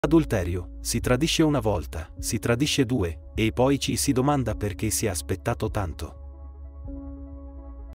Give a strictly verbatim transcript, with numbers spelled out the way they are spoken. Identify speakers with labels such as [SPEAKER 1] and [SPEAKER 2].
[SPEAKER 1] Adulterio, si tradisce una volta, si tradisce due, e poi ci si domanda perché si è aspettato tanto.